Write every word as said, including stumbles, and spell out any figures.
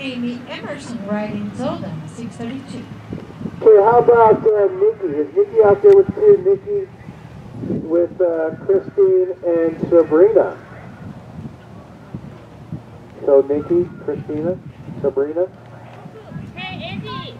Amy Emerson riding Zelda, six thirty-two. Okay, how about uh, Nikki? Is Nikki out there with two? Nikki with uh, Christine and Sabrina. So Nikki, Christina, Sabrina. Hey, Andy.